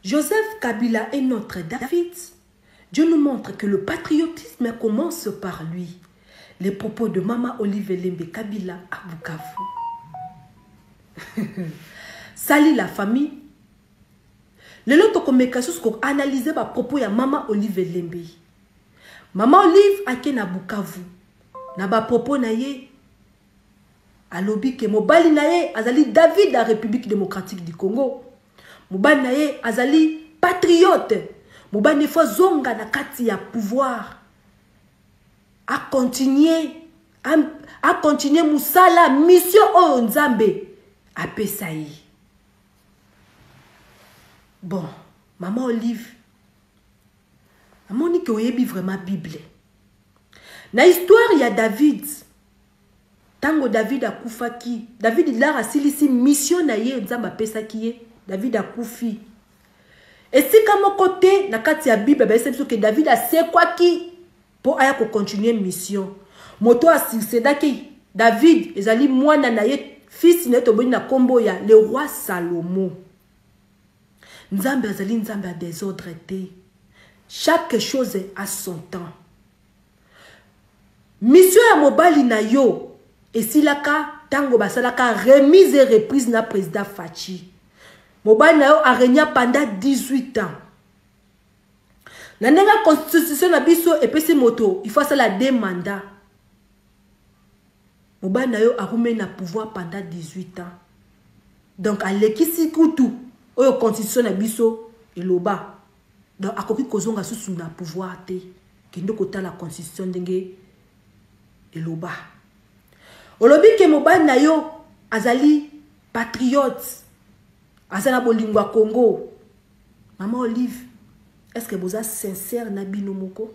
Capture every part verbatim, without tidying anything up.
Joseph Kabila est notre David. Dieu nous montre que le patriotisme commence par lui. Les propos de Maman Olive Lembe Kabila à Bukavu. Salut la famille. Le lot de analyser les propos de Maman Olive Lembe. Maman Olive a été na Bukavu. Na ba propos na ye. Alobi ke mobali na ye azali David de la République démocratique du Congo. Mobali na ye azali patriote. Mobali ne faut zonga na kati ya pouvoir. A continuer à, à continuer musala mission o nzambe a pesayi. Bon, Maman Olive. Maman ni ke oyebi vraiment Bible. Na histoire il y a David. Tango David a kufaki. David il a silisi mission na ye nzamba pesa kiye. David a kufi. Et si comme côté na kati ya Bible ba c'est que David a c'est quoi qui pour aya ko continuer mission. Moto a succéda ki David ezali mwana na ye fils na toboni na kombo ya le roi Salomon. Nzambe azali nzambe a désordre te. Chaque chose a son temps. Mission ya mobali na yo et si la ka tango basalaka remise et reprise na président Fachi. Mobali na yo a régné pendant dix-huit ans. Na nenga constitution na biso epesi moto, il faut ça la deux mandats. Mobali na yo a remis na pouvoir pendant dix-huit ans. Donc à lekisi kutu oyo constitution na biso eloba. Donc à koki kozonga susu na pouvoir te. Kendo kota la constitution ndenge eloba. Olobi ke mobali na yo azali patriote. Azala bolingwa Congo. Maman Olive, est-ce que vous êtes sincère na bino moko?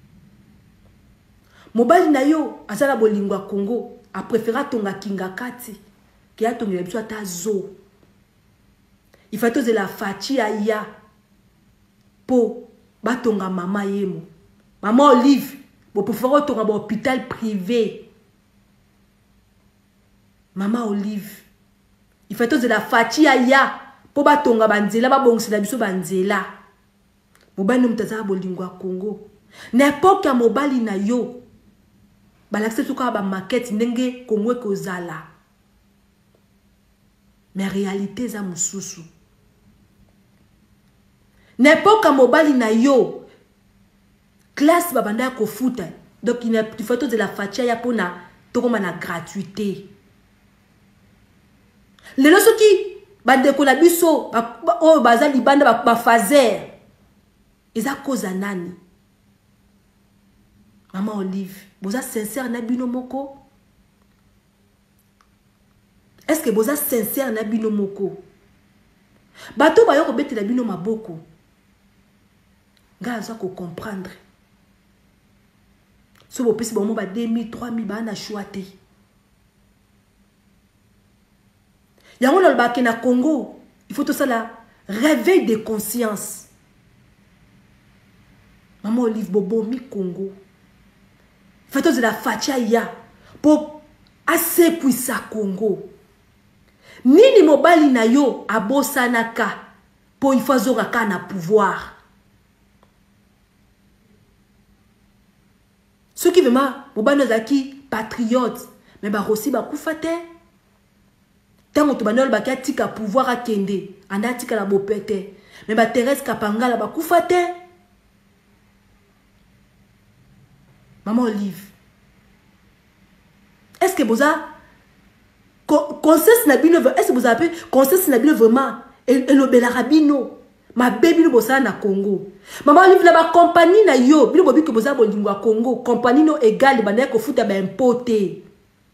Mobali na yo azala bolingwa Congo a préféré tonga kinga kati ki a tonga biso ata zo. Il faut toze la fachi aya po batonga mama yemo. Maman Olive, vous préférez tonga ba hôpital privé. Maman Olive, il faut toze la fachi aya po batonga banzela ba bongisa biso banzela. Mobali mtaza bolingwa Congo. N'importe quel mobali na yo. Balakse tuka ba maquette ndenge Congo kozala. Mais réalité za mususu. N'importe quel mobali na yo. Classe babanda ko futa. Donc il a une photo de la fatia ya pona tokoma na gratuité. Les loso qui bandeko na biso o baza libanda ba fazer. Eza cause nani? Maman Olive, vous êtes sincère na bino moko? Est-ce que vous êtes sincère na bino moko? Bato ba yoko bete na bino maboko. Nga za ko comprendre. So bo pesi ba mo ba deux mille, trois mille ba na choate. Yango lo ba ke na Congo, il faut tout ça là réveil de conscience. Maman Olive Bobo mi Congo. Faites de la fatia ya pour assez puissa Congo. Nini mobali na yo abosanaka pour il faut zoraka na pouvoir. Ceux qui vraiment mobali zaki patriote mais ba aussi ba kufate. Tango to banol ba katika pouvoir akende anda tika la bopete mais ba Thérèse Kapangala ba kufate. Maman Olive, est-ce que vous avez conscience nabino? Est-ce que vous avez conscience nabino vraiment? Et le belarabino, ma baby no bossa na Congo. Maman Olive na ba compagnie na yo, bino bobi que vous avez bolingwa Congo, compagnie no égal bana ko futa ba importer.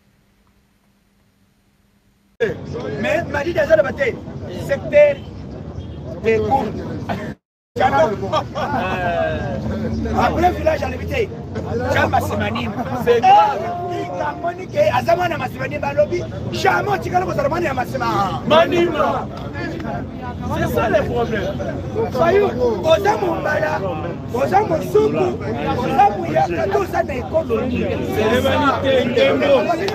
Mais m'a dit déjà le matin, secteur des cours. Après village à l'éviter. Chama Simanim. C'est grave. Monique, Azamana Masimani Balobi. Chama Tikalo Saramani Masima. Manima. C'est ça le problème. Fayou, Ozamu Mbala, Ozamu Soukou, Ozamu Yakato Sana économie. C'est l'humanité Ngembo.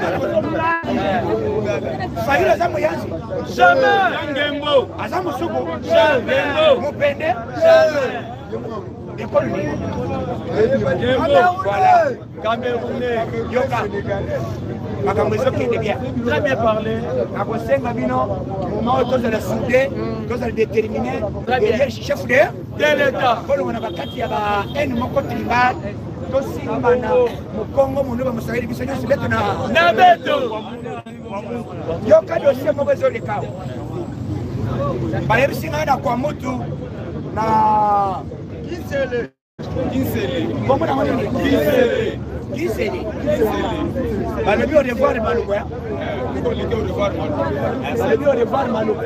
Fayou Ozamu Yanzi. Jamais. Ngembo. Ozamu Soukou. Jamais. Mupende. Jamais. Économie. Voilà. Camerounais. Yoka. Très bien parlé. Après Gabino, moment où tu as soudé, tu as déterminé, très bien. Chef de l'État. Quand on a quatre, il y a un mot tribal. Aussi, on a au Congo, on a un salaire qui se dit c'est na. Nabeto. Yoka dossier mauvais au cas. Bayer singa na kwa mutu na Kinsele. Kinsele. Comment on a dit Kinsele. Kinsele. Balobi au revoir Malouko. Balobi au revoir Malouko.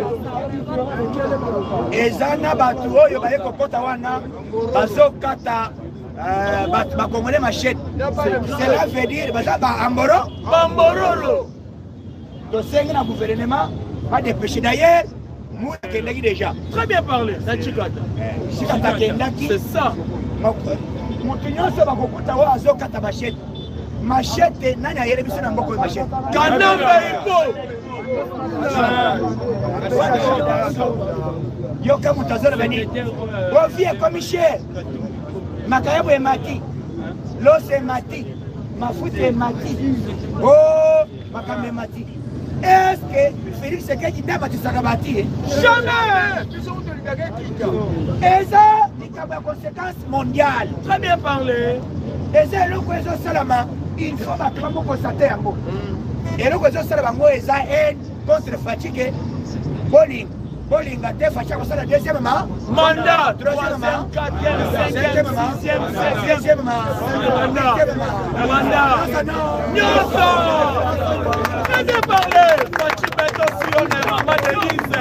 Ezana batu oyo baye kokota wana bazokata ba Congolais machette. Cela veut dire baza ba amboro, bamborolo. Donc c'est un gouvernement pas dépêché d'ailleurs. Moi kendaki déjà. Très bien parlé. C'est ça. Mutu nyonso bakokota oyo azokata machette. Machette nani ayele biso na mboko machette. Kanamba ipo. Yoka mutazora bani. Bovie comme cher. Makayabo emati. L'os emati. Mafuta emati. Oh, makambe emati. Est-ce que Félix Sekeki d'aba tisakabati? Jamais. Et ça, il y a des conséquences mondiales. Très bien parlé. Et ça, le cohésion salama, il faut que nous constater un mot. Et le cohésion salama, c'est aide contre fatigue. Bowling. Bowling a été fâché pour ça le deuxième mandat. Troisième mandat. Quatrième, cinquième, sixième, septième mandat. Mandat. Nyonso. Très bien parlé. Fati Beto Sione, maman Denise.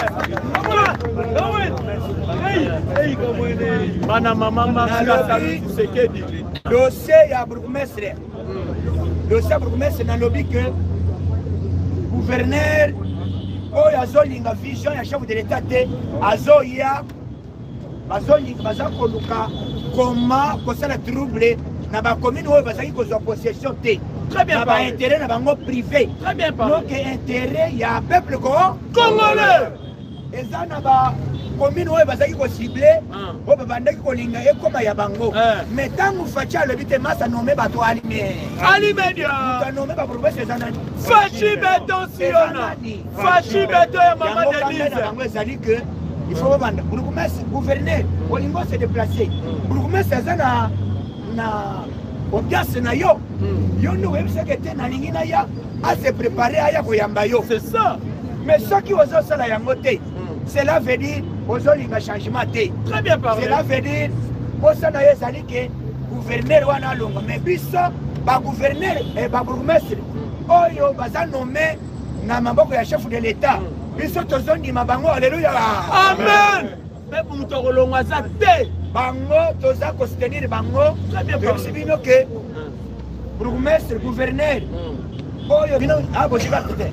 Mana maman Marcela Sekedi. Dossier ya bourgmestre. Dossier bourgmestre na lobby que gouverneur oyo azolinga vision ya chef de l'état te azoya azolinga baza koluka koma kosala trouble na bacommune oyo bazali kozwa possession te. Très bien parlé. Intérêt na bango privé. Très bien parlé. Donc intérêt ya peuple congolais. Eza na ba commune oyo bazali ko cibler oyo babandaki kolinga ekoma ya bango. Mais tangu Fachi alobi te masa nommé bato alime. Alime dia. Muta nommé ba province eza nani? Fachi Beto Siona. Fachi Beto ya maman Denise. Bango ezali que il faut banda. Bourgmestre gouverneur olingo se déplacer. Bourgmestre eza na na audience na yo. Yo nous même ce que était na lingina ya à se préparer à ya koyamba yo. C'est ça. Mais ce qui ozo sala yango te. Cela veut dire ozo linga changement te. Très bien parlé. Cela veut dire ozo na yezali que gouverneur wana longa mais biso ba gouverneur et ba bourgmestre oyo baza nommé na maboko ya chef de l'état. Biso tozondi mabango alléluia. Amen. Mais pour nous kolongwa za te. Bango toza ko soutenir bango. Très bien parlé. Bino que bourgmestre gouverneur oyo bino abo jikate.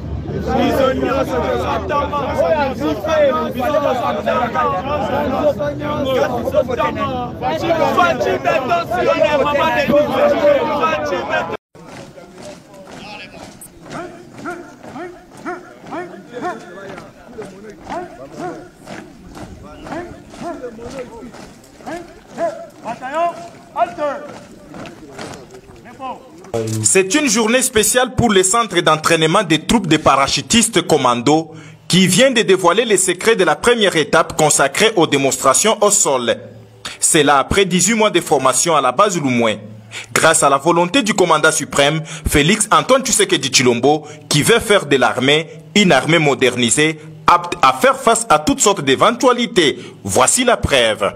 C'est une journée spéciale pour le centre d'entraînement des troupes de parachutistes commando qui vient de dévoiler les secrets de la première étape consacrée aux démonstrations au sol. C'est là après dix-huit mois de formation à la base Lumoué. Grâce à la volonté du commandant suprême, Félix Antoine Tshisekedi Tshilombo, qui veut faire de l'armée une armée modernisée, apte à faire face à toutes sortes d'éventualités. Voici la preuve.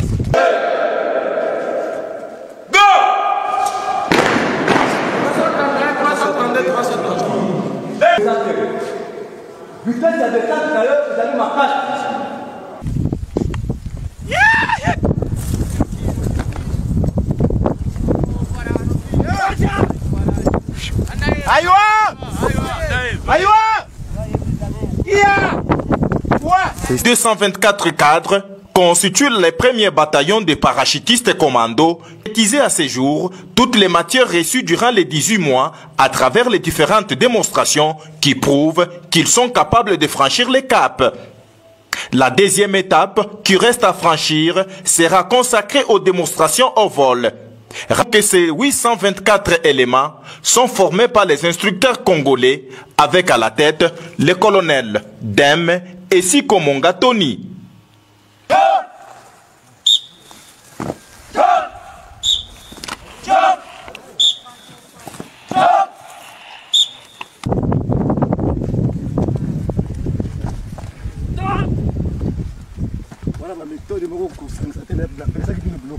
Go! Vitesse ya détente d'ailleurs, vous allez ma cache. Aïwa Aïwa Yeah deux cent vingt-quatre cadres constituent les premiers bataillons de parachutistes commandos utilisés à ce jour toutes les matières reçues durant les dix-huit mois à travers les différentes démonstrations qui prouvent qu'ils sont capables de franchir les caps. La deuxième étape qui reste à franchir sera consacrée aux démonstrations au vol. Rappelez que ces huit cent vingt-quatre éléments sont formés par les instructeurs congolais avec à la tête le colonel Dem et Siko Monga Tony. Voilà la méthode de mon cours, c'est la personne qui nous bloque.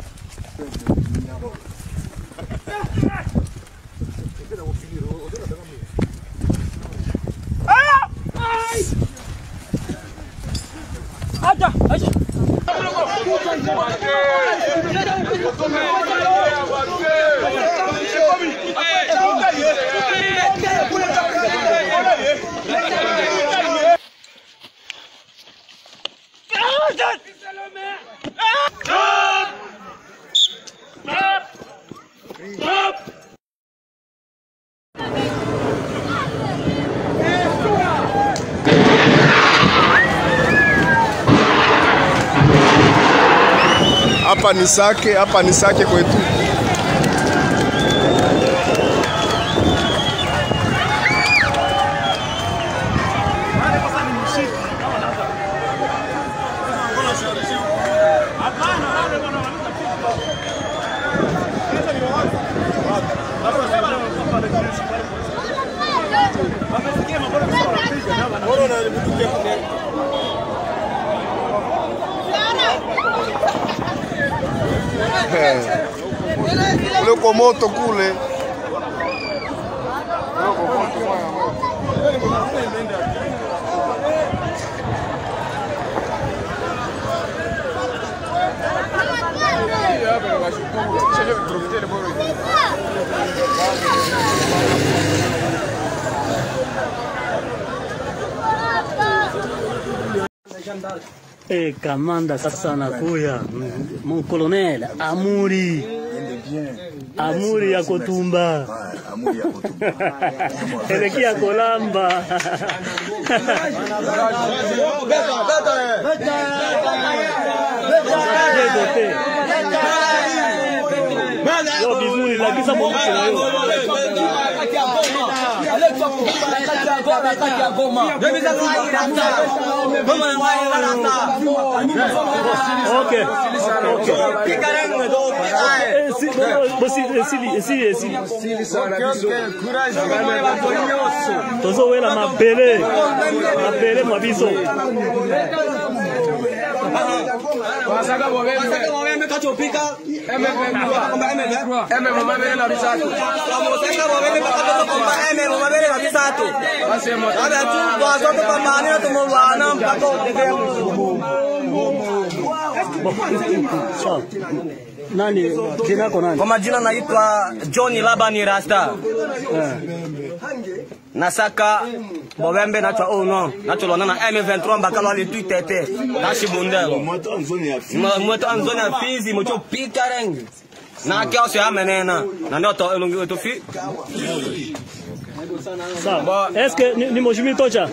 Hapa ni Sake, hapa ni Sake kwetu. Kule kwa moto kule. Eh, kamanda sasa nakuya. Mon colonel Amuri. Amuri ya Kotumba. Amuri ya Kotumba. Eleki ya Kolamba. Yo bizuri la kisa mo na yo. Okay. Tozo wela mabele. Mabele mwabiso. Wasaka bobebe bobebe kachopika eme eme mabele na bisatu wasaka bobebe kachopika eme mabele na bisatu wasema ada tu wazoto pambana tumulwana mpaka nani jina yako nani? Kwa majina naitwa John Labani Rasta. Yeah. Nasaka bobembe natwa oh no natwa na M vingt-trois mbaka lwa letu tete tashi bundelo moto anzoni ya fizi moto anzoni ya fizi moto pika rengi na kia sio amenena na ndio to elongi to fi. Sawa. Est-ce que ni mojimi tocha?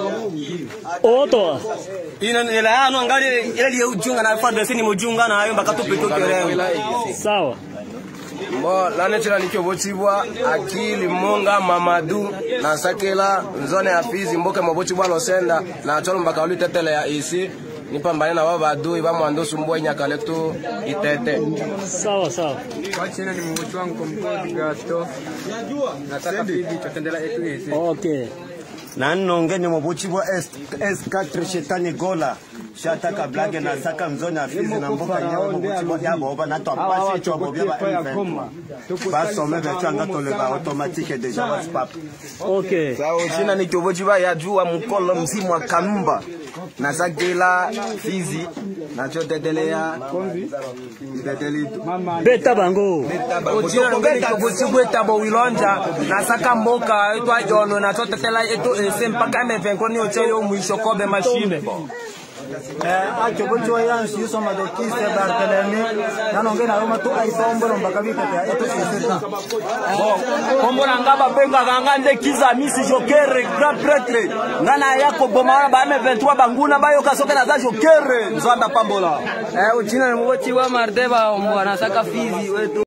Oto. Ina ni la ano ngali ile ile ujunga na fa desi ni mujunga na ayo mbaka to pito kerengi. Sawa. Bo la netira nikyo botibwa Akili Monga Mamadu na Sakela zone ya Fizi mboke mobotibwa losenda na cholo mbaka uli tetele ya isi nipambane na baba adui ba mwando sumbwe nyakale tu itete. Sawa sawa. Kwa china ni mwochi wangu kompodi gato. Nataka Fizi chotendela etu isi. Okay. Na nonge ni mwochi wa S quatre Shetani Gola. shataka blage na saka mzoni afizi na mboka nyawo mbuchimo ya boba na to pasi cho bobia ba ba some betu anga tole ba automatique déjà WhatsApp. OK. Sawa china ni kyobochi ba ya jua mkolo msimu wa Kanumba na sakela Fizi na chotetelea tetelito beta bango ochina ngene kyobochi beta bo wilonja na saka mboka etwa jono na chotetela eto sempaka me vingt ni ocheyo mwisho kobe machine eh acho bocho yansi yuso madokiste Barthelemy nanongena roma tu aisomboro mpaka bikata eto seseta kombona ngaba benga ganga nde kiza misi jokere grand prêtre ngana yako boma ba M vingt-trois banguna bayo kasokela za jokere nzamba pambola eh uchina ni mwochi wa mardeba mwana saka Fizi wetu